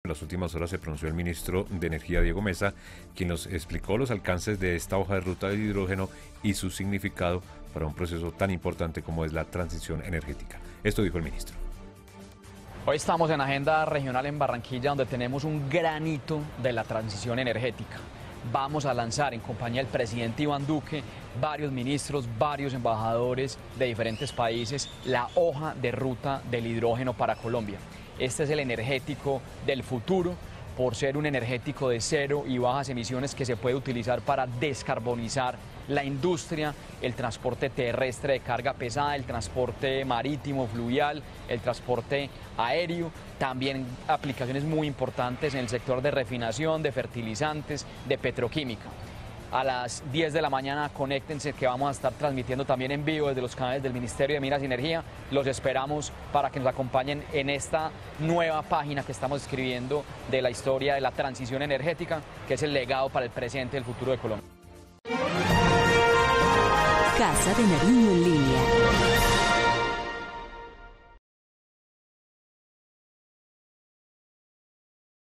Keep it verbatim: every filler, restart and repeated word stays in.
En las últimas horas se pronunció el ministro de Energía, Diego Mesa, quien nos explicó los alcances de esta hoja de ruta del hidrógeno y su significado para un proceso tan importante como es la transición energética. Esto dijo el ministro. Hoy estamos en Agenda Regional en Barranquilla, donde tenemos un granito de la transición energética. Vamos a lanzar en compañía del presidente Iván Duque, varios ministros, varios embajadores de diferentes países, la hoja de ruta del hidrógeno para Colombia. Este es el energético del futuro, por ser un energético de cero y bajas emisiones que se puede utilizar para descarbonizar la industria, el transporte terrestre de carga pesada, el transporte marítimo, fluvial, el transporte aéreo, también aplicaciones muy importantes en el sector de refinación, de fertilizantes, de petroquímica. A las diez de la mañana conéctense, que vamos a estar transmitiendo también en vivo desde los canales del Ministerio de Minas y Energía. Los esperamos para que nos acompañen en esta nueva página que estamos escribiendo de la historia de la transición energética, que es el legado para el presente y el futuro de Colombia. Casa de Nariño en línea.